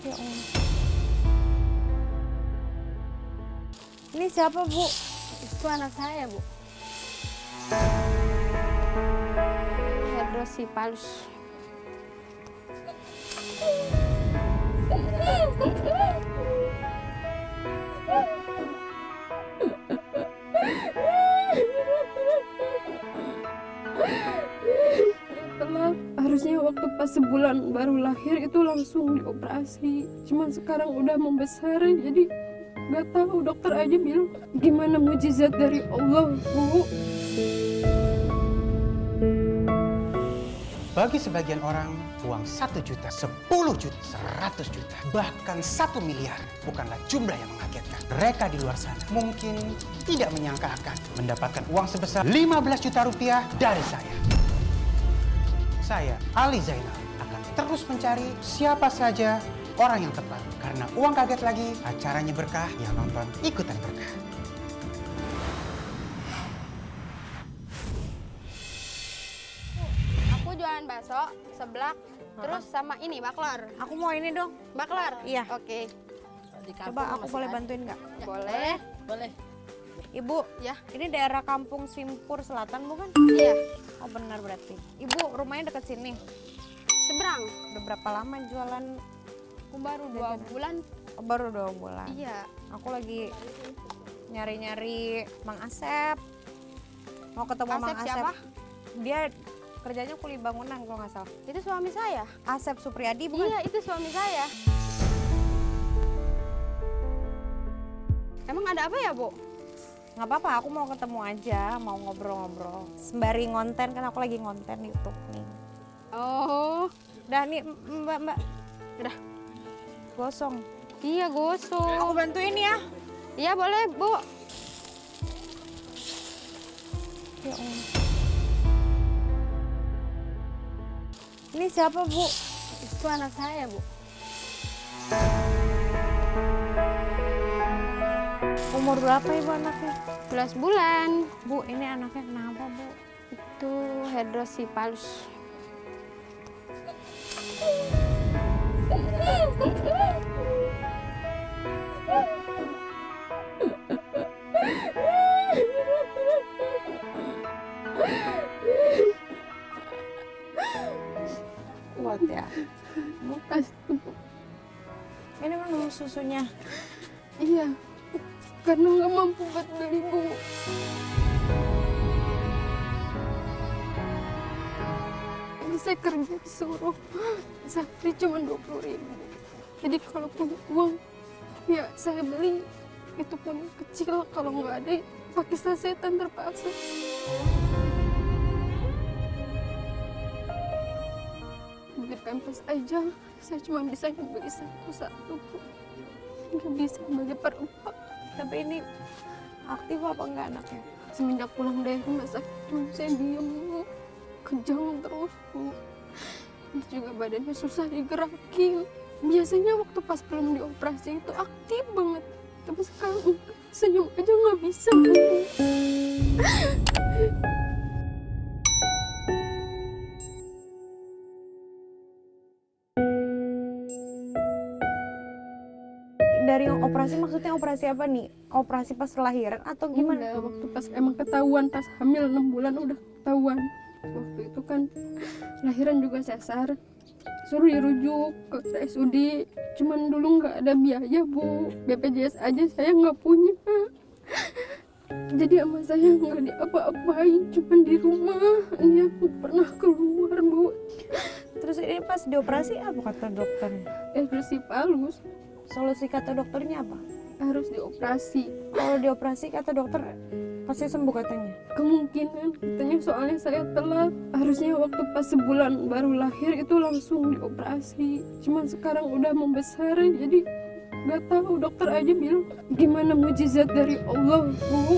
Ya Allah. Ini siapa, Bu? Itu anak saya, Bu. Hidrosipalus. Harusnya waktu pas sebulan baru lahir itu langsung dioperasi. Cuman sekarang udah membesar, jadi nggak tahu, dokter aja bilang gimana mujizat dari Allah, Bu. Bagi sebagian orang, uang 1 juta, 10 juta, 100 juta, bahkan 1 miliar bukanlah jumlah yang mengagetkan. Mereka di luar sana mungkin tidak menyangka akan mendapatkan uang sebesar 15 juta rupiah dari saya. Saya, Ali Zainal, akan terus mencari siapa saja orang yang tepat. Karena uang kaget lagi, acaranya berkah, yang nonton ikutan berkah. Aku jualan bakso, seblak, terus sama ini baklor. Aku mau ini dong. Baklor? Iya. Oke. Coba aku boleh bantuin nggak? Boleh. Boleh. Ibu, Ya. ini daerah Kampung Simpur Selatan bukan? Iya. Oh benar berarti. Ibu rumahnya dekat sini. Seberang. Udah berapa lama jualan? Aku baru 2 bulan. Oh, baru 2 bulan. Iya. Aku lagi nyari-nyari Mang Asep. Mau ketemu Mang Asep Asep. siapa? Dia kerjanya kuli bangunan kalau nggak salah. Itu suami saya. Asep Supriyadi bukan? Iya, itu suami saya. Emang ada apa ya, Bu? Nggak apa-apa, aku mau ketemu aja, mau ngobrol-ngobrol. Sembari ngonten, kan aku lagi ngonten YouTube nih. Oh, Udah nih Mbak. udah. Gosong. Iya, gosong. Aku bantuin ya. Iya, boleh, Bu. Ya Allah. Ini siapa, Bu? Itu anak saya, Bu. Umur berapa ibu anaknya? 11 bulan. Bu, ini anaknya kenapa, Bu? Itu hidrosipalus. Kuat ya. Makasih, Bu. Ini minum susunya. Iya, karena nggak mampu buat beli, Bu. Ini saya kerja disuruh sehari cuma 20.000. Jadi kalau punya uang, ya saya beli. Itu pun kecil, kalau nggak ada pakai sasetan terpaksa. Beli pampers aja, saya cuma bisa beli satu-satu, Bu. Nggak bisa beli per empat. Tapi ini aktif apa enggak anaknya? Semenjak pulang dari rumah sakit tuh saya diem, Bu. Kejang terus, Bu. Terus juga badannya susah digerakin. Biasanya waktu pas belum dioperasi itu aktif banget. Tapi sekarang enggak. Senyum aja nggak bisa, Bu. Dari yang operasi maksudnya operasi apa nih? Operasi pas lahiran atau gimana? Gimana? Waktu pas emang ketahuan, pas hamil 6 bulan udah ketahuan. Waktu itu kan lahiran juga sesar. Suruh dirujuk ke RSUD. Cuman dulu nggak ada biaya, Bu. BPJS aja saya nggak punya. Jadi sama saya nggak diapa-apain, cuman di rumah. Dia nggak pernah keluar, Bu. Terus ini pas dioperasi apa kata dokter? Hidrosipalus Solusi kata dokternya apa? harus dioperasi. Kalau dioperasi kata dokter pasti sembuh katanya. Kemungkinan katanya, soalnya saya telat. Harusnya waktu pas sebulan baru lahir itu langsung dioperasi. Cuman sekarang udah membesar, jadi nggak tahu, dokter aja bilang gimana mujizat dari Allah, Bu.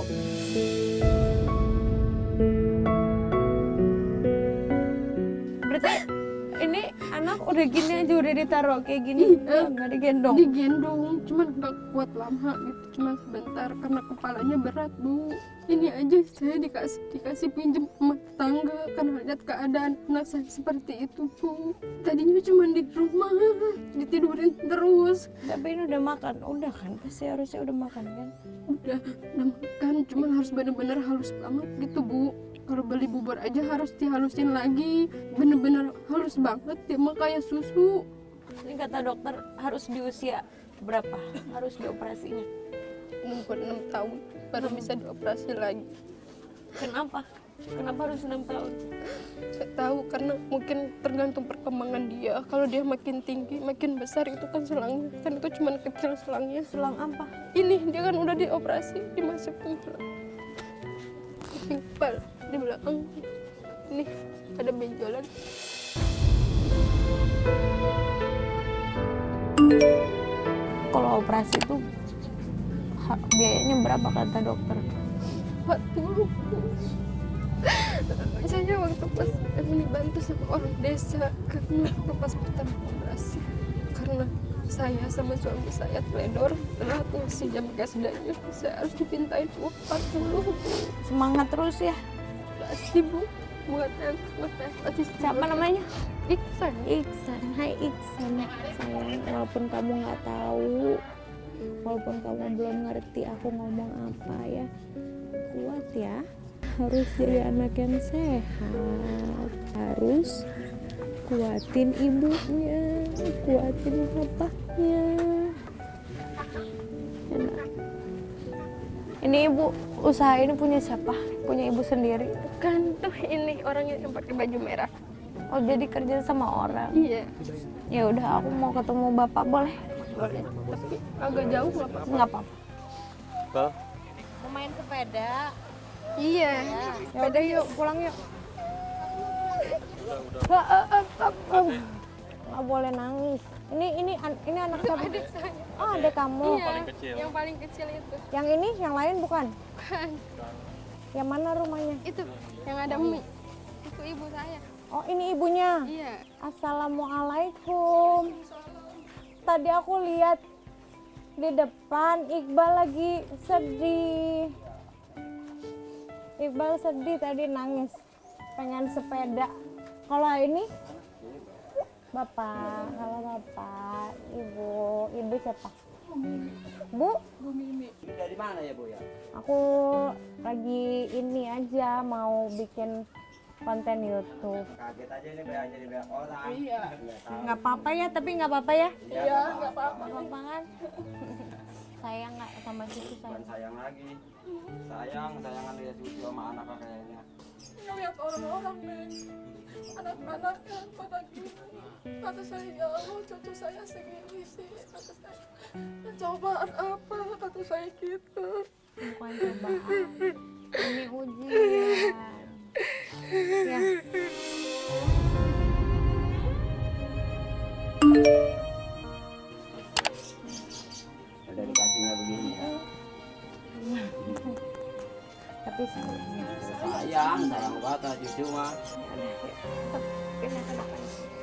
Berarti ini Anak udah gini aja udah ditaruh kayak gini, nggak digendong. Digendong, cuman nggak kuat lama gitu, cuma sebentar karena kepalanya berat Bu. Ini aja saya dikasih pinjem sama tetangga karena lihat keadaan anak saya seperti itu Bu. Tadinya cuma di rumah ditidurin terus. Tapi ini udah makan, udah kan? Pasti harusnya udah makan kan? Udah makan, cuman harus bener-bener halus banget gitu Bu. Kalau beli bubur aja harus dihalusin lagi, bener-bener halus banget ya, mah kayak susu. Ini kata dokter harus di usia berapa? Harus dioperasinya. Umur 6 tahun baru bisa dioperasi lagi. Kenapa? Kenapa harus 6 tahun? Saya tahu karena mungkin tergantung perkembangan dia. Kalau dia makin tinggi, makin besar itu kan selangnya. Kan itu cuma kecil selangnya. Selang apa? Ini dia kan udah dioperasi, dimasukin selang. Pimpal di belakang. Ini ada benjolan. Kalau operasi itu biayanya berapa kata dokter? 40. Saya waktu pas dibantu sama orang desa karena waktu pas pertama operasi, karena saya sama suami saya teledor telat ngasih jam gasdanya, saya harus dipintain uang 40. Semangat terus ya. Pasti Bu, buat pasti. Siapa namanya? Iksan. Iksan. Hai Iksan sayang, walaupun kamu nggak tahu, walaupun kamu belum ngerti aku ngomong apa ya, kuat ya. Harus jadi anak yang sehat, harus kuatin ibunya, kuatin bapaknya. Enak. Ini ibu usaha ini punya siapa? Punya ibu sendiri? Kan tuh ini orangnya yang pakai baju merah. Oh jadi kerja sama orang? Iya. Ya udah aku mau ketemu bapak, boleh? Boleh. Tapi agak jauh nggak apa-apa. Nggak apa-apa. Mau main sepeda? Iya. Ya udah yuk pulang yuk. Nggak boleh nangis. Ini anak siapa? Adik saya. Oh adik kamu. Iya. Yang paling kecil itu. Yang ini, yang lain bukan? Bukan. Yang mana rumahnya? Itu yang ada mie. Itu ibu saya. Oh ini ibunya. Iya. Assalamualaikum. Tadi aku lihat di depan Iqbal lagi sedih. Iqbal sedih tadi nangis, pengen sepeda. Kalau ini bapak, kalau bapak, ibu siapa? Bu? Dari mana ya Bu ya? Aku lagi ini aja mau bikin konten YouTube. Kaget aja nih banyak jadi banyak orang. Iya. Nggak apa-apa ya, tapi nggak apa-apa ya? Iya, nggak apa-apa. Nggak apa-apa kan? Sayang nggak sama cucu Bukan sayang? sayang lagi. Sayangan lihat cucu sama anak kayaknya. Ngeliat orang-orang nih, anak-anaknya pada gini. Kata saya, ya Allah cucu saya segini sih. Kata saya, cobaan apa? Kata saya gitu. Bukan cobaan, ini ujian. Ya. Udah dikasihnya begini ya. Tapi sayangnya. Sayang banget cucu mah. Pindah ke depan.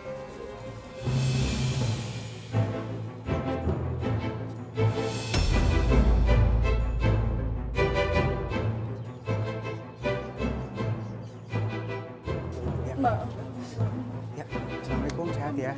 Ya, assalamualaikum, sehat ya.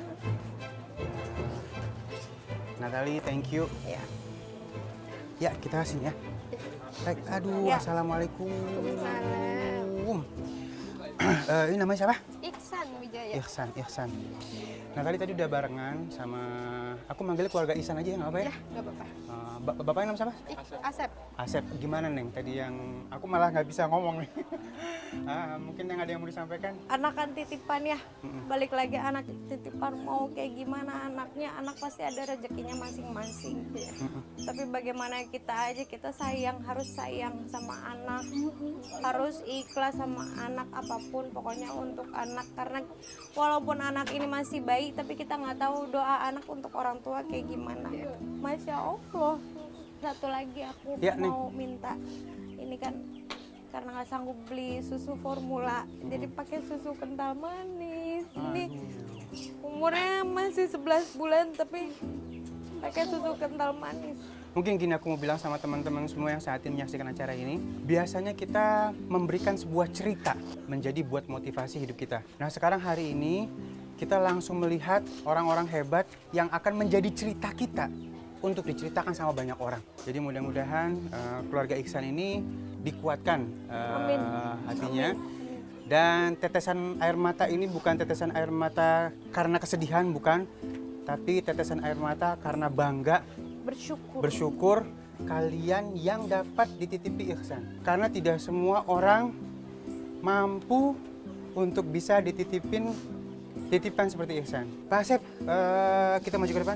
Natali, thank you. Ya. Ya, kita sini ya. Baik, aduh, Ya. assalamualaikum. Waalaikumsalam. Ini namanya siapa? Iksan Wijaya. Ihsan. Natali tadi udah barengan sama, aku manggilnya keluarga Ihsan aja ya, nggak apa ya? Ya, nggak apa-apa. Bapaknya nama siapa? Asep. Asep, gimana Neng? Tadi yang, aku malah nggak bisa ngomong nih. Mungkin yang ada yang mau disampaikan? Anak kan titipan ya, balik lagi anak titipan mau kayak gimana anaknya, anak pasti ada rezekinya masing-masing. Tapi bagaimana kita aja, kita sayang, harus sayang sama anak, harus ikhlas sama anak apapun pokoknya untuk anak, karena walaupun anak ini masih bayi tapi kita nggak tahu doa anak untuk orang tua kayak gimana. Masya Allah. Satu lagi aku Ya, mau minta, ini kan karena nggak sanggup beli susu formula, jadi pakai susu kental manis. Ini Umurnya masih 11 bulan tapi pakai susu kental manis. Mungkin gini aku mau bilang sama teman-teman semua yang saat ini menyaksikan acara ini. Biasanya kita memberikan sebuah cerita menjadi buat motivasi hidup kita. Nah sekarang hari ini kita langsung melihat orang-orang hebat yang akan menjadi cerita kita untuk diceritakan sama banyak orang. Jadi mudah-mudahan keluarga Ihsan ini dikuatkan hatinya. Dan tetesan air mata ini bukan tetesan air mata karena kesedihan, bukan. Tapi tetesan air mata karena bangga, bersyukur kalian yang dapat dititipi Ihsan. Karena tidak semua orang mampu untuk bisa dititipin titipan seperti Ihsan. Pak Asep, kita maju ke depan.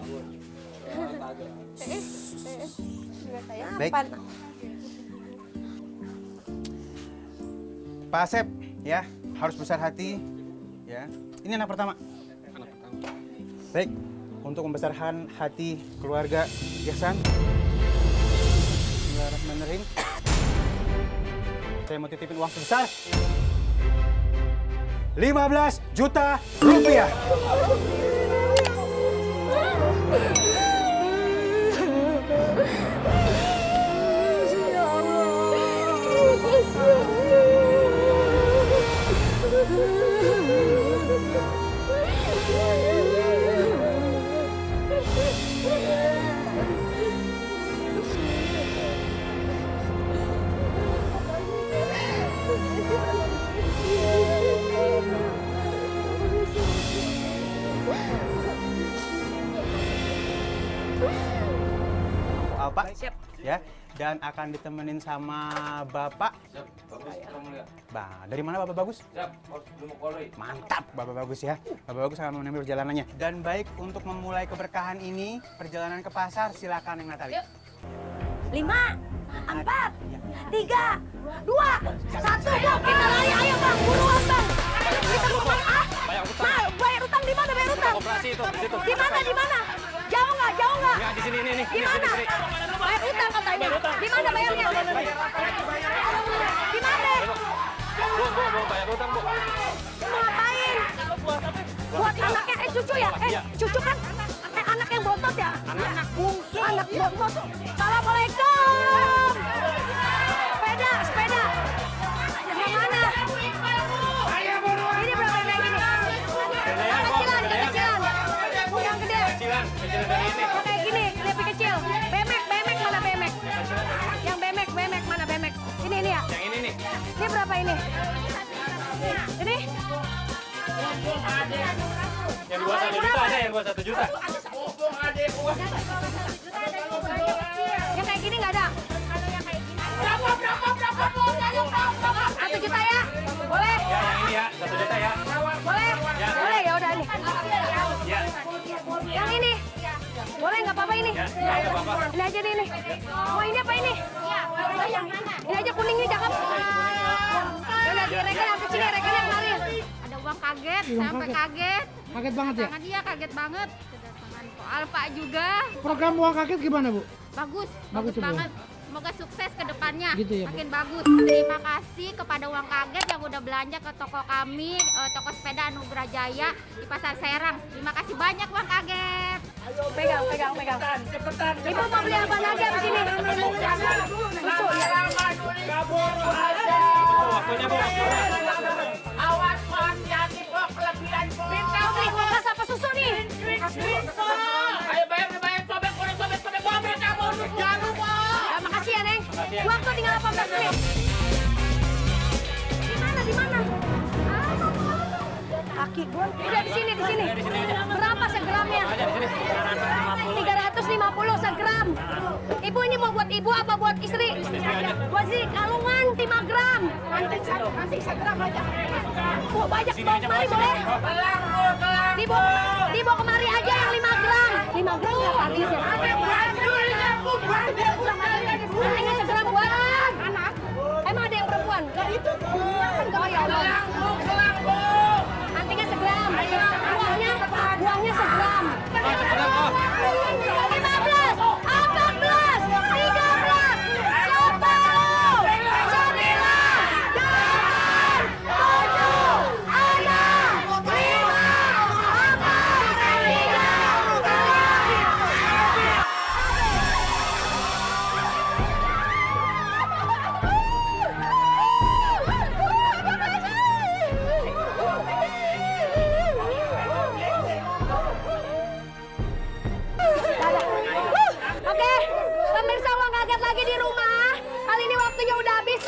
Baik. Pak Asep, ya harus besar hati. Ya, ini anak pertama. Baik, untuk membesarkan hati keluarga Ihsan. Bismillahirrahmanirrahim. Saya mau titipin uang sebesar 15 juta rupiah. Pak, siap. Ya, dan akan ditemenin sama Bapak. Siap, bagus. Kamu lihat. Dari mana Bapak Bagus? Siap, belum Polri. Mantap, Bapak Bagus ya. Bapak Bagus akan menemani perjalanannya. Dan baik, untuk memulai keberkahan ini, perjalanan ke pasar, silakan yang Natali. 5, 4, 3, 2, 1, Bang. Kita lari, ayo Bang. Buruan Bang. Kita buruan. Bayar utang di mana? Bayar utang. Operasi itu, di situ. Di mana? Di mana? Jauh nggak? Jauh nggak? Ya, di sini ini. Di mana? Bayar utang katanya. Di mana bayarnya? Di mana? Bu, bayar utang, Bu. Mau ngapain? Buat anaknya, cucu ya? Cucu kan anak yang bontot ya? Anak bungsu. Anak bontot. Assalamualaikum. Sepeda. Yang mana? Ini berapa yang gini? Kecilan. Yang gede. Kecilan dari ini. Oh, kayak gini, lebih kecil. Bemek mana bemek? Yang bemek mana bemek? Ini ya? Yang ini nih. Ini berapa ini? Ini? Yang buat 1 juta ada, yang buat 1 juta. Yang kayak gini nggak ada? Berapa? 1 juta ya? Boleh? Ya, yang ini ya, 1 juta ya. Boleh? Ya. Boleh, ya udah nih. Ya. Yang ini? Boleh nggak apa-apa ini? Ya, nggak apa-apa. Ini aja nih. Oh ini apa ini? Ini aja kuning nih, cakep. Ya udah, direkan yang kecil, direkan yang kemarin. Ada uang kaget, sampai kaget. Kaget banget ya? Tangan dia kaget banget. Kedatangan Ko Alfa juga. Program uang kaget gimana, Bu? Bagus Bagus ya, Bu. banget. Semoga sukses ke depannya, Gitu ya, Bu. makin bagus. Terima kasih kepada Uang Kaget yang udah belanja ke toko kami, toko sepeda Anugerah Jaya di Pasar Serang. Terima kasih banyak Uang Kaget. Pegang. Ibu mau beli apa lagi abis ini? Susu ya? Waktunya, Bu. Awas hati-hati kok kelebihan kok. Mau beli kulkas apa susu nih? Ayo bayar sobek kamu jangan lupa. Ya, makasih ya Neng. Waktu tinggal 18 menit. Di mana? Kaki gue. Udah di sini. Berapa segramnya? 350 segram. Ibu ini mau buat ibu apa buat istri? Buat istri kalungan 5 gram. Nanti segram aja. Bu, banyak bawa kemari boleh? Dibawa kemari aja yang 5 gram. 5 gram nggak habis ya? Ini segram buat anak. Emang ada yang perempuan? Oh ya Allah. Nantinya segram. Buangnya segram. 15, 14, 13, 10, 9, 8, 7, 6, 5, 4, 3, 2, 1.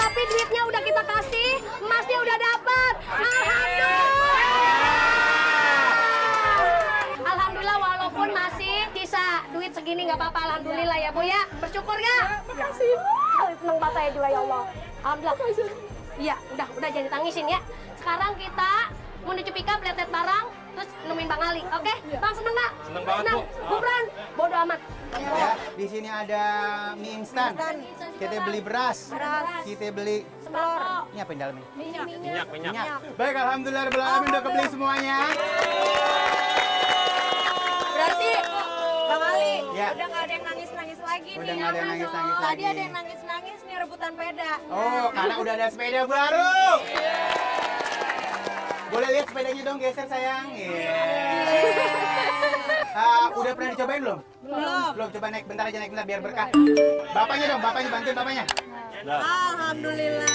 Tapi duitnya udah kita kasih, emasnya udah dapat. Alhamdulillah walaupun masih sisa duit segini nggak apa-apa. Alhamdulillah ya Bu ya. Bersyukur nggak? Makasih. Seneng banget saya juga ya Allah. Alhamdulillah. Iya, udah jangan ditangisin ya. Sekarang kita menuju pick-up, lihat barang, terus nemuin Bang Ali. Oke? Bang seneng nggak? Seneng banget, Bu. Bubran, bodo amat. Ya, di sini ada mie instan. Kita beli beras. Kita beli telur. ini apa yang dalamnya? Minyak. Baik, alhamdulillah rabbil alamin udah kebeli semuanya. Berarti Bang Ali Ya. udah nggak ada yang nangis-nangis lagi Udah nih. nggak ada yang nangis-nangis Tadi lagi. ada yang nangis-nangis nih rebutan peda. Oh, karena udah ada sepeda baru. Boleh lihat sepedanya dong, geser sayang. Udah pernah dicobain belum? Belum, coba naik bentar aja, naik bentar biar berkah. Bapaknya dong, bantuin bapaknya. Alhamdulillah.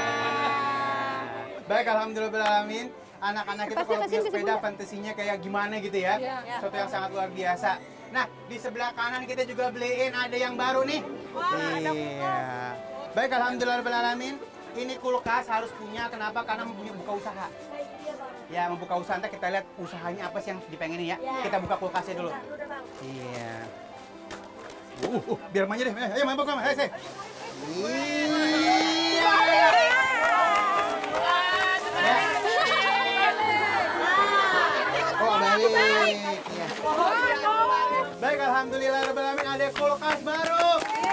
Baik, alhamdulillahirrahmanirrahim. Anak-anak kita kalau punya sepeda fantasinya kayak gimana gitu ya. Suatu yang sangat luar biasa. Nah, di sebelah kanan kita juga beliin ada yang baru nih. Iya. Baik, alhamdulillahirrahmanirrahim. Ini kulkas harus punya, kenapa? Karena mau buka usaha. Ya, membuka usaha, nanti kita lihat usahanya apa sih yang dipengenin ya. Kita buka kulkasnya dulu. Iya. Biar manja deh. Ayo main buka, ayo. Oh, baik. Ya. Baik, alhamdulillahirrahmanirrahim ada kulkas baru.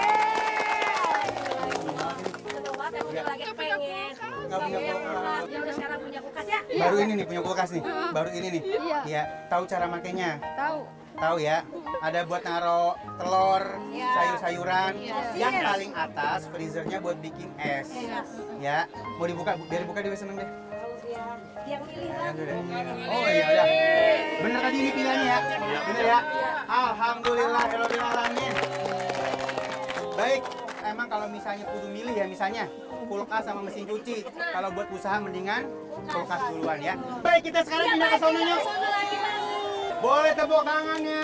Seneng banget ya, udah lagi pengen. Nggak punya kulkas. Ya udah sekarang punya kulkas ya. Baru ini nih punya kulkas nih. Baru ini nih. Iya. Tahu cara makainya? Tahu ya. Ada buat naro telur, sayur-sayuran. Yang paling atas freezernya buat bikin es. Ya. Mau dibuka? Biar dibuka dia seneng deh. Yang pilih lah. Oh iya udah. Bener tadi ini pilihannya ya? Bener ya? Alhamdulillah alamin. Baik, emang kalau misalnya kudu milih ya, misalnya kulkas sama mesin cuci. Kalau buat usaha mendingan kulkas duluan ya. Baik, kita sekarang pindah ke sononya. Boleh tepuk tangannya.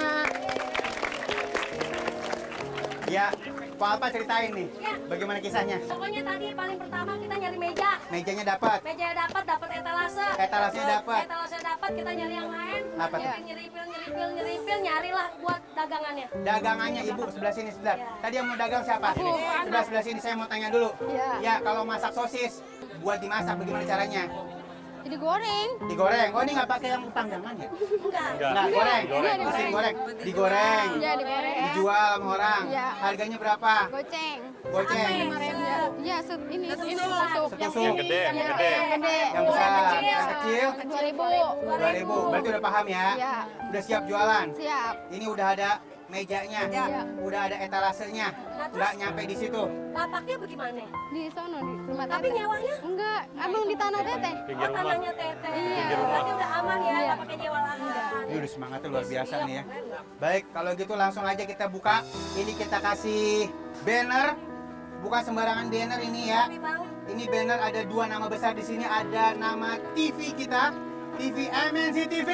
Ya, apa ceritain nih? Bagaimana kisahnya? Pokoknya tadi paling pertama kita nyari meja. Mejanya dapat. Mejanya dapat etalase. Etalasenya dapat. Etalase dapat, kita nyari yang lain. Apa tuh? Nyeripil, nyarilah buat dagangannya. Dagangannya ibu sebelah sini sebelah. Tadi yang mau dagang siapa? Sebelah sini saya mau tanya dulu. Ya, kalau masak sosis buat dimasak bagaimana caranya? Digoreng. Digoreng. Oh, ini nggak pakai yang panggangan ya? Enggak, goreng. Mesin goreng. Digoreng. Iya, digoreng. Dijual sama orang. Iya. Harganya berapa? Goceng. Goceng. Iya, ini sup. Yang gede. Yang besar. Yang kecil? 2.000. Berarti udah paham ya? Iya. Udah siap jualan? Siap. Ini udah ada mejanya, udah ada etalasenya, nggak nyampe di situ. Lapaknya bagaimana? Di sono di rumah teteh. Tapi nyewanya? Enggak, abang di tanah teteh. Oh, tanahnya teteh. Berarti udah aman ya, nggak pakai nyewa lahan. Ini udah semangatnya luar biasa nih ya. Baik, kalau gitu langsung aja kita buka. Ini kita kasih banner, bukan sembarangan banner ini ya. Ini banner ada 2 nama besar di sini, ada nama TV kita, TV MNC TV.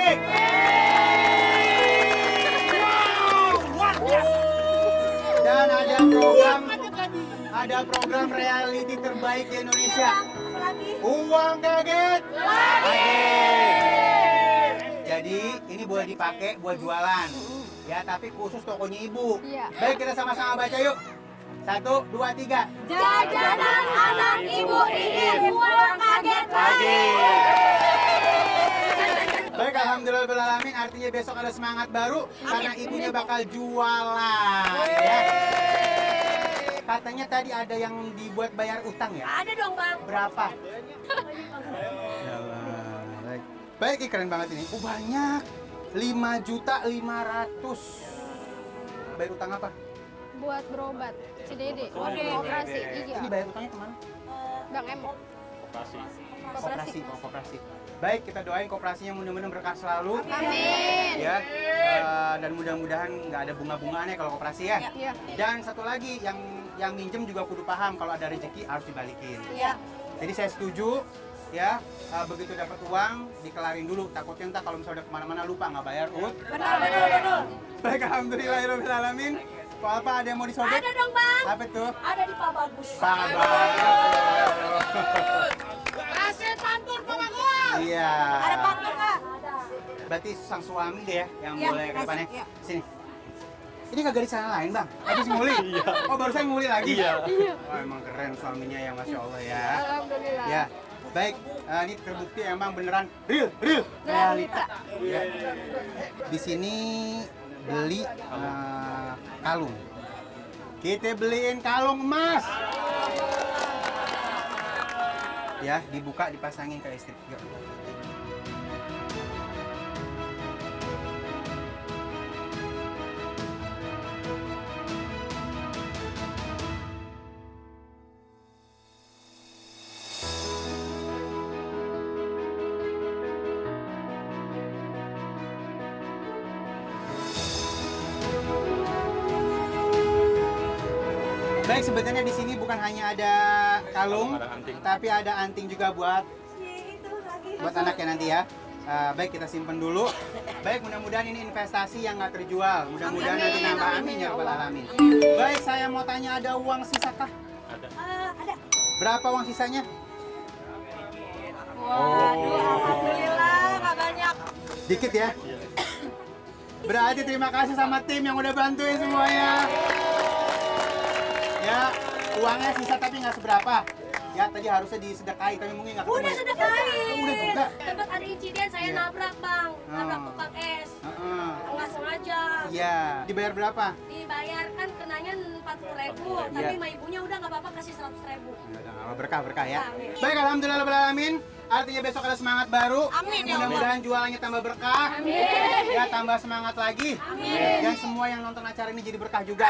Dan ada program reality terbaik di Indonesia. Uang kaget. Jadi ini boleh dipakai buat jualan. Ya, tapi khusus tokonya ibu. Baik, kita sama-sama baca yuk. 1, 2, 3. Jajanan anak ibu ini uang kaget lagi. Baik, alhamdulillahirrahmanirrahim. Artinya besok ada semangat baru karena ibunya bakal jualan. Ya. Katanya tadi ada yang dibuat bayar utang ya? Ada dong bang. Berapa? Baik, keren banget ini. Oh, banyak. 5.500.000. Bayar utang apa? Buat berobat. Si Dede. Operasi. Iya. Ini bayar utangnya kemana? Bang Emo. Koperasi. Baik, kita doain koperasinya mudah-mudahan berkah selalu. Amin. Ya, dan mudah-mudahan nggak ada bunga-bungaannya kalau koperasi ya. Iya. Dan satu lagi, yang minjem juga kudu paham kalau ada rezeki harus dibalikin. Iya. Jadi saya setuju, ya, begitu dapat uang dikelarin dulu. Takutnya entah kalau misalnya udah kemana-mana lupa nggak bayar Betul. Baik, alhamdulillahirobbilalamin. Apa ada yang mau disobek? Ada dong bang. Apa tuh? Ada di Pak Bagus. Pak Kasih pantun Pak Bagus. Iya. Ada pantun nggak? Berarti sang suami deh ya yang Iya, boleh ke depannya. iya. Sini. Ini kagak disalahin bang, habis nguli. Oh barusan nguli lagi. Oh, emang keren suaminya ya, masya Allah ya. Alhamdulillah. Ya, baik. Ini terbukti emang beneran real realita. Ya. Di sini beli kalung. Kita beliin kalung emas. Ya, dibuka dipasangin ke istri. Yuk. Baik, sebenarnya di sini bukan hanya ada kalung, tapi ada anting juga buat anaknya nanti ya. Baik, kita simpen dulu. Baik, mudah-mudahan ini investasi yang nggak terjual. Mudah-mudahan nanti nambah, amin ya rabbal alamin. Baik, saya mau tanya, ada uang sisa kah? Ada. Berapa uang sisanya? Waduh, alhamdulillah nggak banyak. Dikit ya? Berarti terima kasih sama tim yang udah bantuin semuanya. Ya, uangnya sisa tapi nggak seberapa. Ya, tadi harusnya disedekahi, tapi mungkin nggak ketemu. Udah sedekahin. Udah juga. Tempat ada insiden saya Iya. nabrak bang. Nabrak tukang es. Nggak sengaja. Iya, dibayar berapa? Dibayarkan kenanya 40.000, tapi sama ibunya udah nggak apa-apa kasih 100.000. Ya udah, nggak apa, berkah ya. Amin. Baik, alhamdulillah rabbil alamin. Artinya besok ada semangat baru. Amin, ya Allah. Mudah-mudahan jualannya tambah berkah. Amin. Ya, tambah semangat lagi. Amin. Dan semua yang nonton acara ini jadi berkah juga.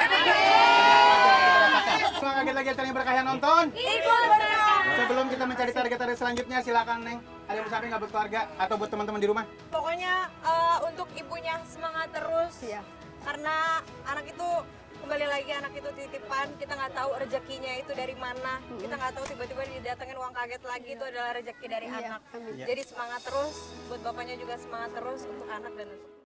Semua kaget lagi acara yang berkah yang nonton. Ikut berkah. Sebelum kita mencari target-target selanjutnya, silakan Neng. Ada yang mau sampaikan nggak buat keluarga atau buat teman-teman di rumah? Pokoknya untuk ibunya semangat terus. Karena anak itu kembali lagi, anak itu titipan, kita nggak tahu rezekinya itu dari mana, kita nggak tahu tiba-tiba didatengin uang kaget lagi, itu adalah rezeki dari anak. Jadi semangat terus, buat bapaknya juga semangat terus untuk anak dan untuk